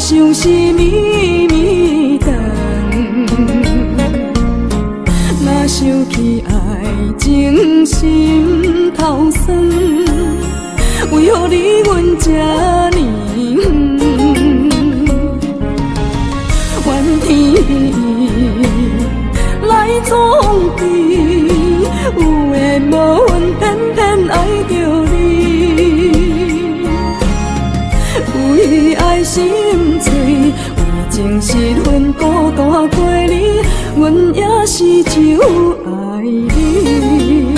想是绵绵长，若想起爱情心头酸，为何你阮这呢怨天来创治？有缘无缘，偏偏爱着你。为爱心碎，为情失魂，孤单过你，阮也是就爱你。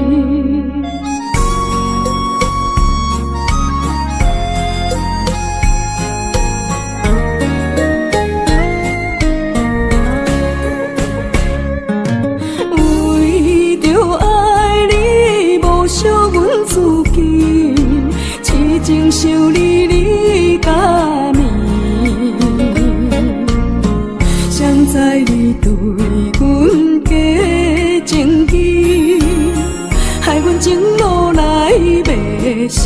为着爱你，无惜阮自己，痴情想你，你甲暝。谁知你对阮假情意，害阮情路来迷失。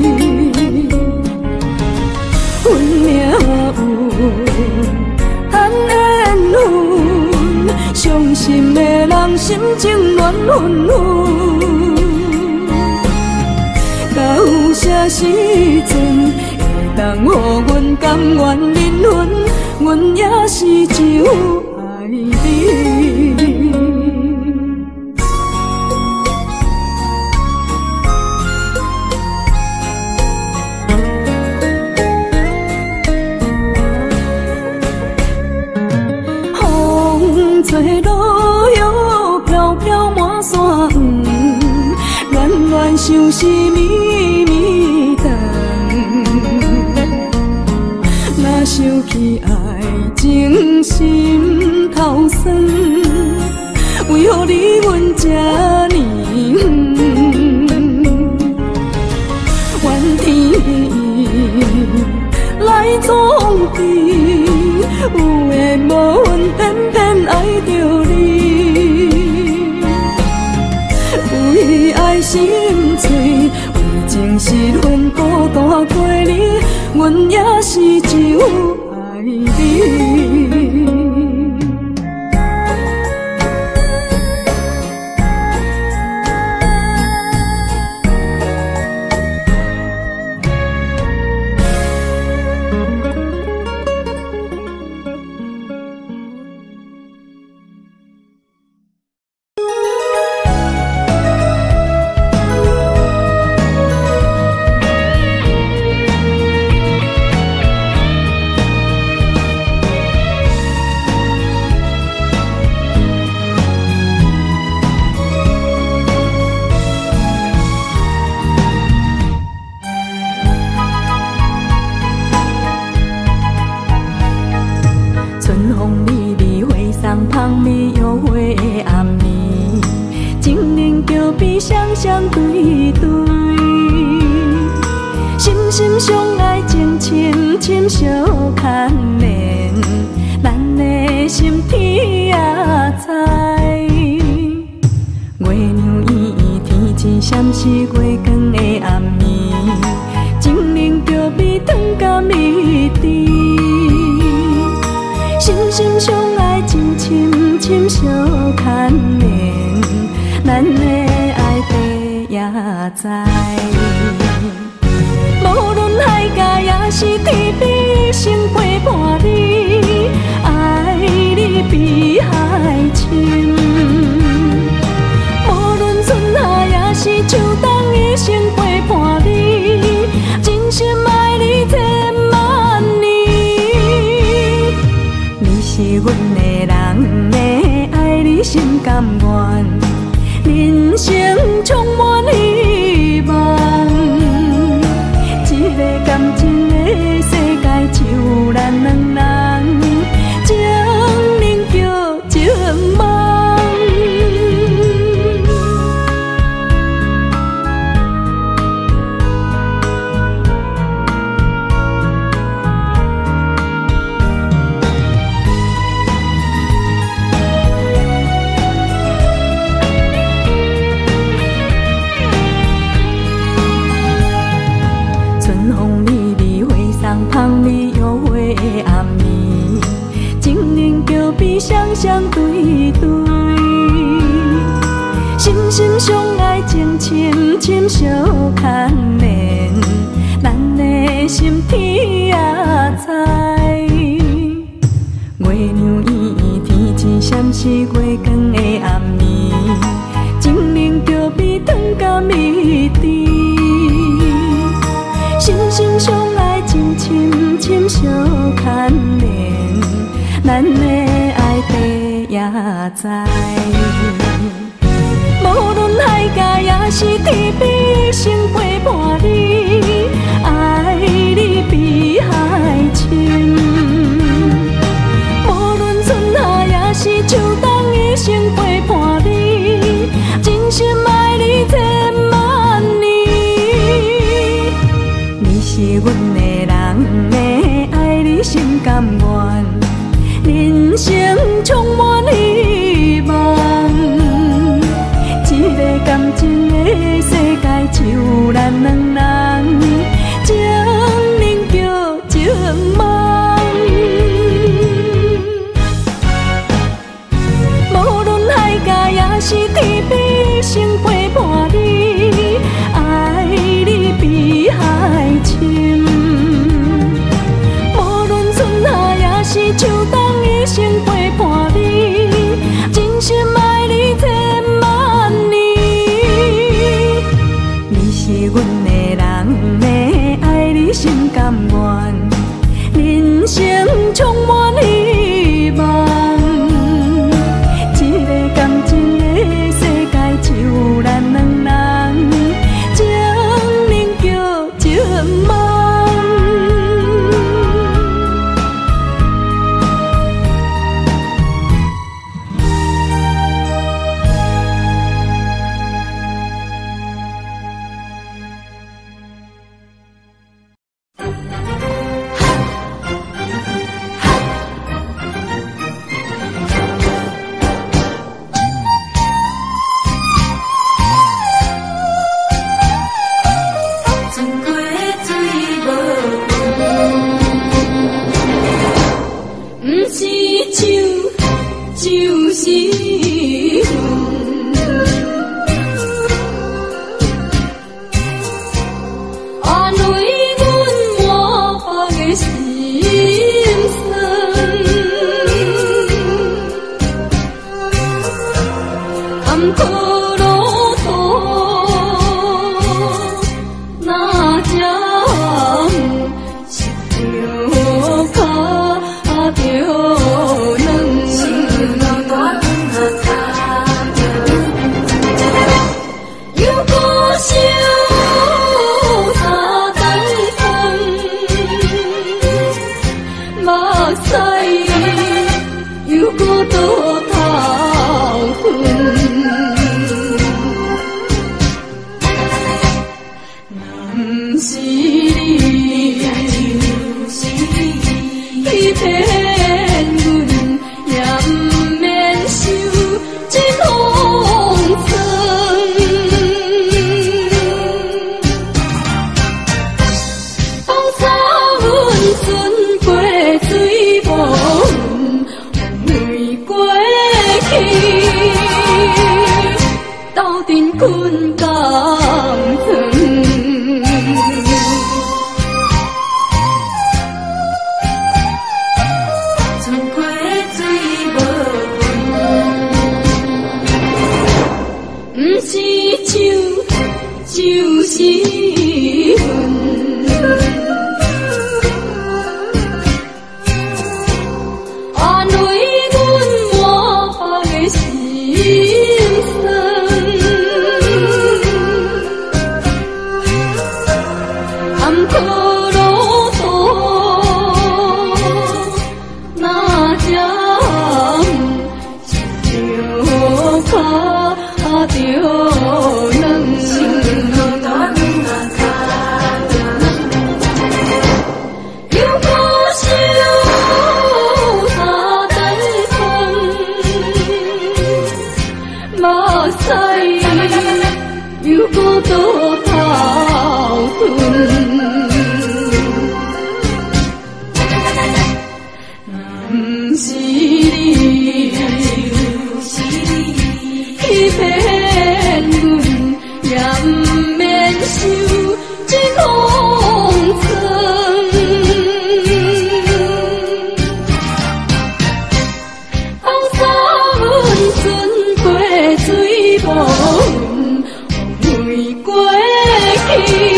阮命有叹缘分，伤心的人心情乱纷纷。到啥时阵会当予阮甘愿忍恨？阮也是就爱你。风吹落叶，飘飘满山远，恋恋想是绵绵长。若想起爱情心头酸，为何你阮这呢怨天来创治？有缘无缘，偏偏爱着你。为爱心碎，为情失魂，孤单过你，阮也是就爱你。相对对，心心相爱，情深深相牵连，咱的心天也知。月亮圆圆，天真闪烁，月光的暗暝，情人着美糖甲蜜甜。心心相爱，情深深相牵连，咱的也知，无论海角也是天边，成陪伴你，爱你比海深。无论春夏也是秋冬，一生陪伴你，真心爱你千万年。你是阮的人的，爱你心甘愿。人生充满希望，一个感情的世界只有咱两人，情人叫情梦。 对对，心心相爱情深深相牵连，咱的心天也知。月亮圆圆，天真闪烁，月光的暗暝，情人着美糖甲蜜甜。心心相爱情深深相牵连，咱的爱地也知。无论海角也是天边，一生陪伴你，爱你比海深。无论春夏也是秋冬，一生陪伴你，真心爱你千万年。你是阮的人，要爱你心甘愿，人生充满希望。一个感情的世界，只有咱两人，情人叫情梦。无论海角也是天边，一生陪伴你，爱你比海深。无论春夏也是秋冬，一生陪伴你，真心爱你千万年。你是阮的人，要爱你心甘愿，人生充满希望。一个感情的世界，只有咱两人，情人叫情梦。 是你。 骗阮，也毋免受这风霜。放洒阮船过水无云，风飞过去，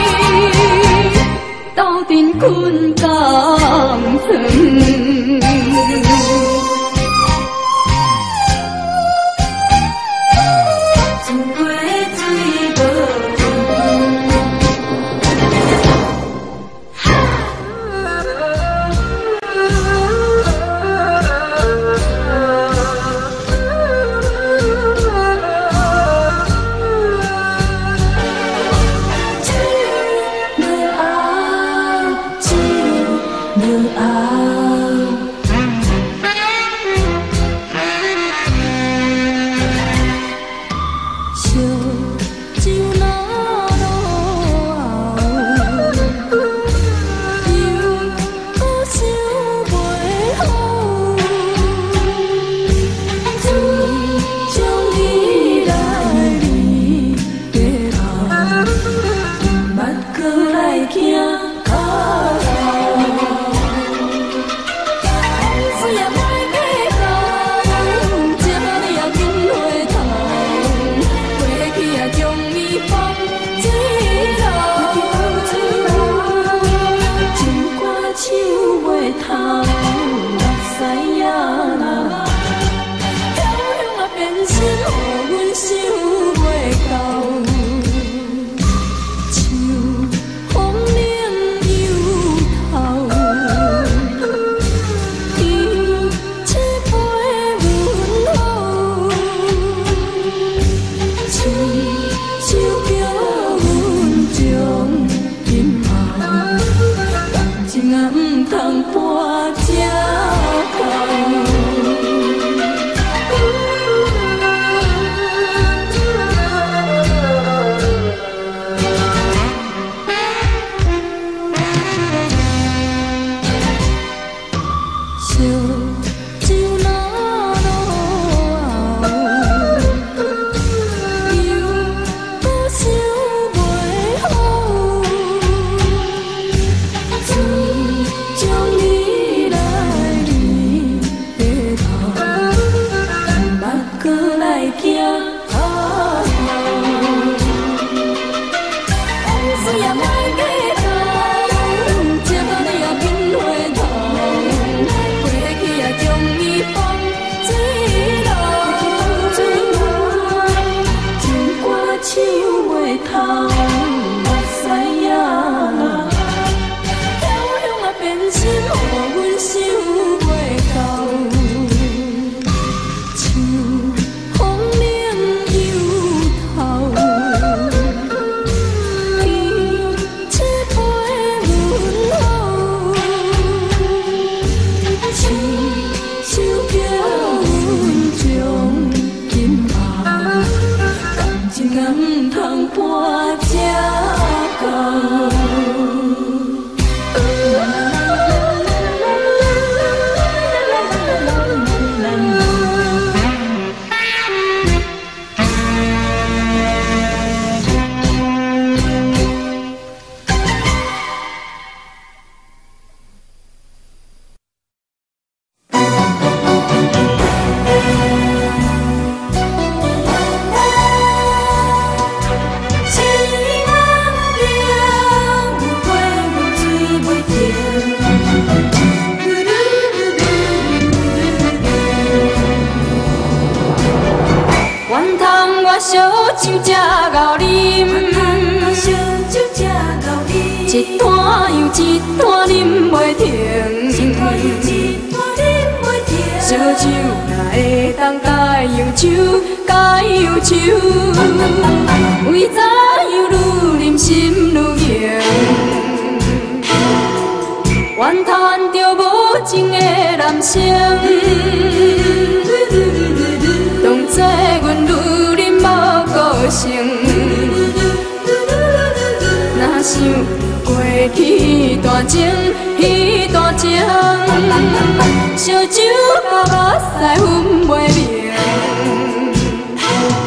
斗阵困江床。 烧酒吃熬啉，一摊又一摊啉袂停。烧酒哪会当解忧愁，解忧愁？为怎样愈啉心愈硬？怨叹着无情的男生，当作阮愈啉无个性。若想过去大情，彼段情，烧酒甲目屎分袂明。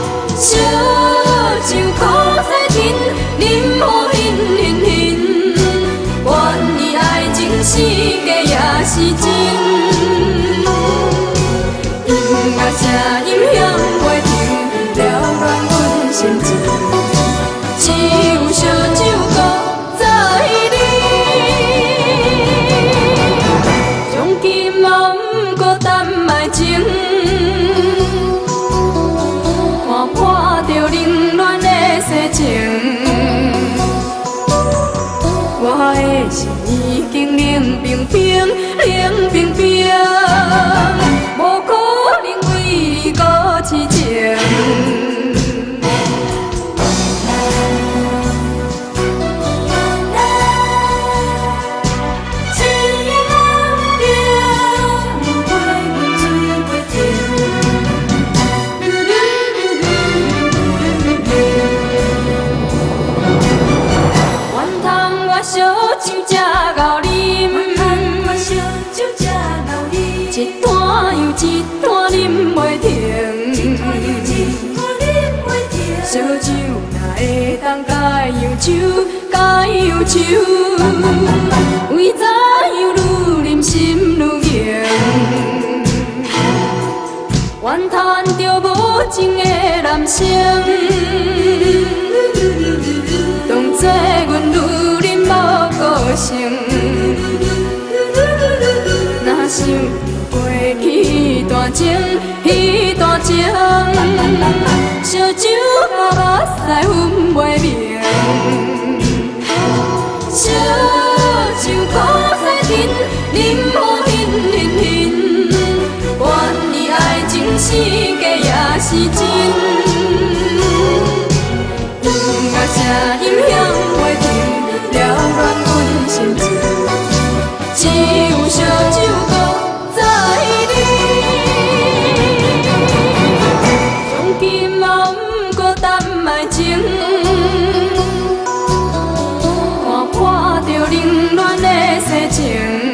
当甲伊忧愁，甲伊忧愁，为怎样愈忍心愈硬？怨叹着无情的男生，当作阮愈忍无个性，若想过去大情，彼大情，烧酒甲目屎分袂明，烧酒苦西甜，啉好hin。愿意爱情是假也是真，不甲声音响袂停，了乱阮心情，只有烧酒搁在你。从今嘛毋过等爱情，看破着冷暖的世情。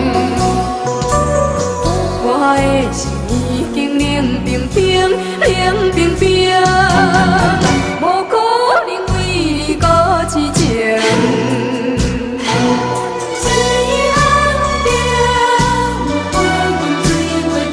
我的心已经冷冰冰，冷冰冰，无可能为你搁痴情。谁安定，伴阮水月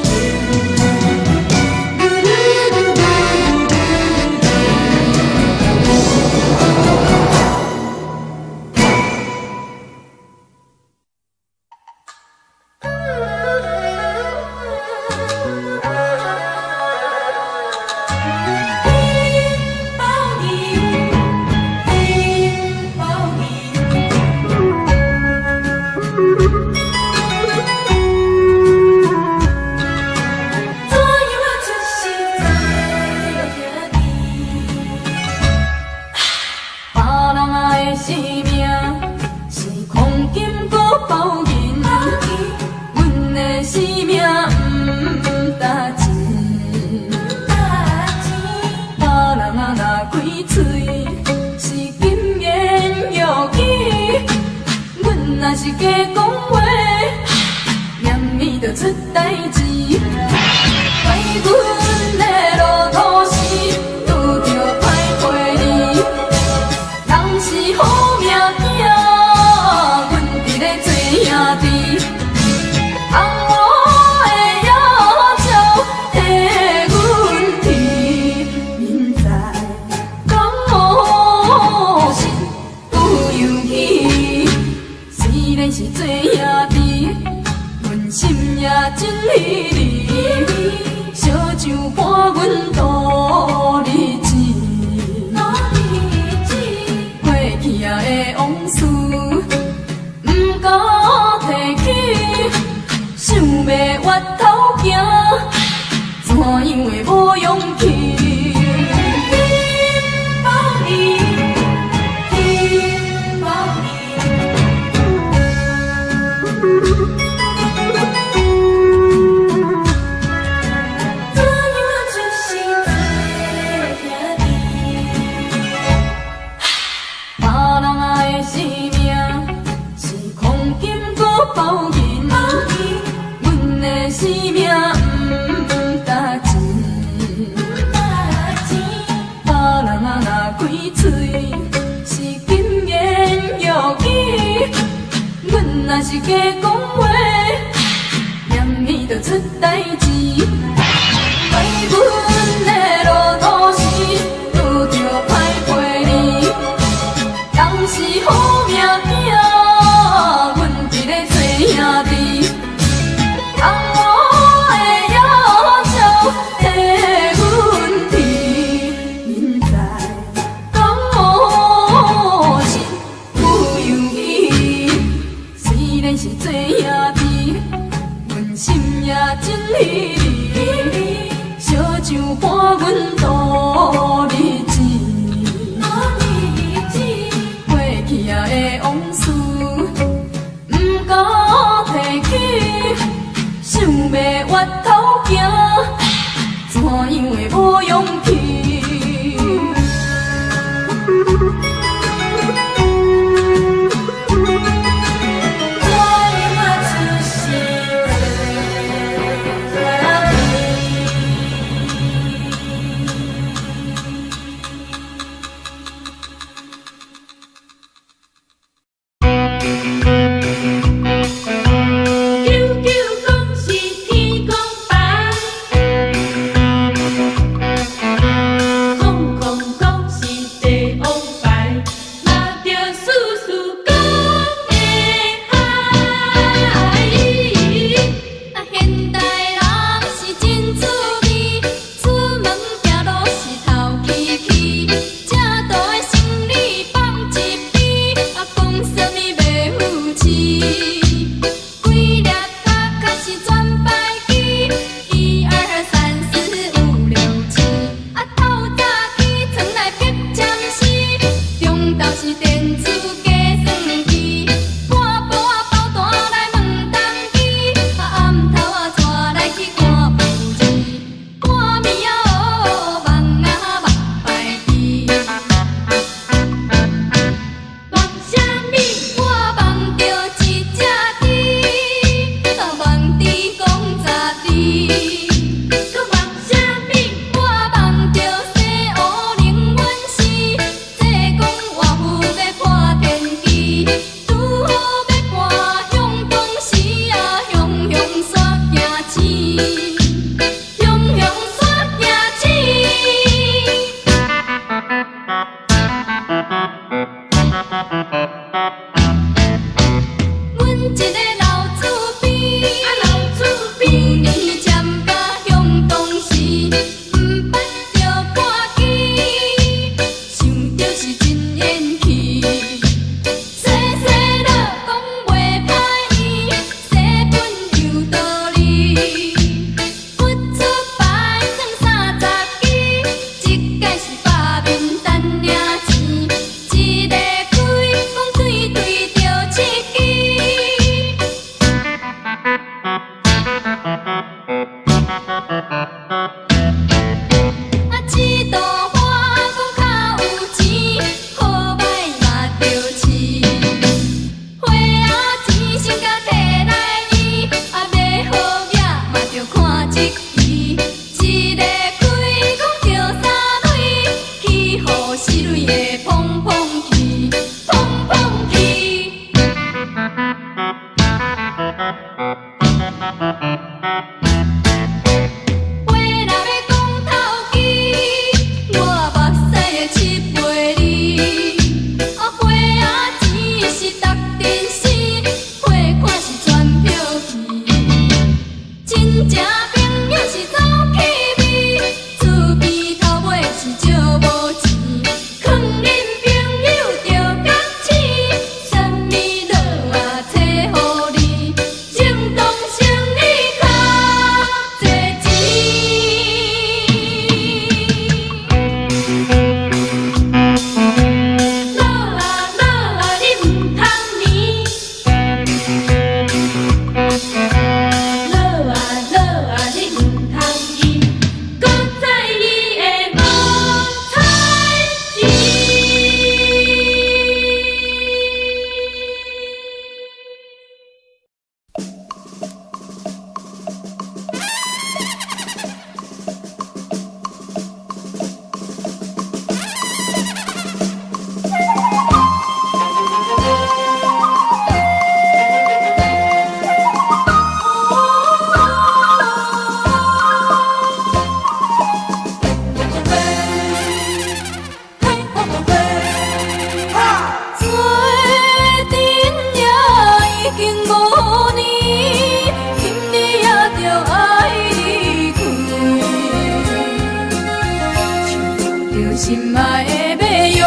心爱的要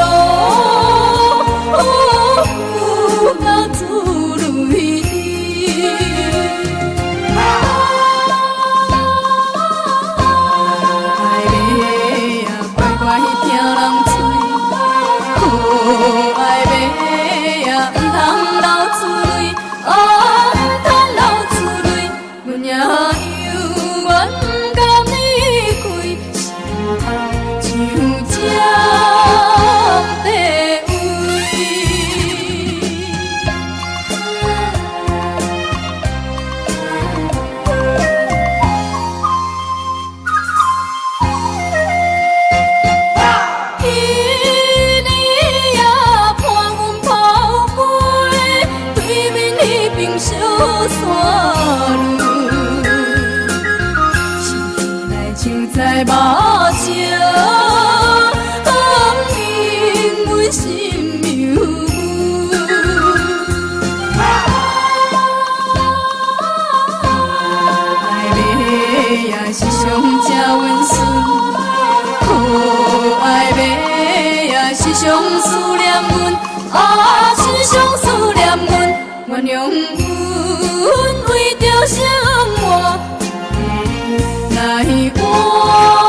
用，到自泪滴。爱要呀，乖乖听人催，爱要呀，唔通流珠泪，唔通流珠泪，阮也有愿甲你归，像这。 在目睭，因阮心犹豫。爱要也是上正温顺，爱要也是上思念阮，是上思念阮，原谅阮为着生活来换。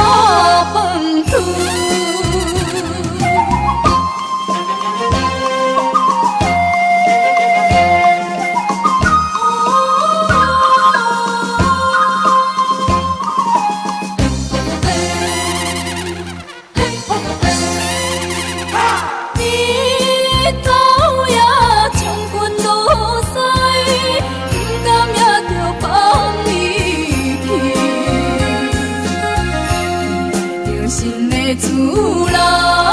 主人，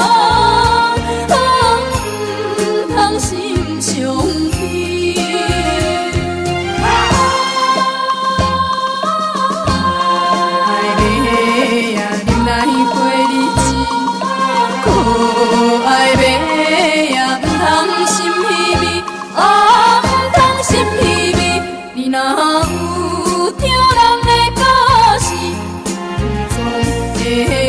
唔通心伤悲。爱要呀，忍耐过日子，爱要呀，唔通心稀微，唔通心稀微。你若有听人的故事，总会。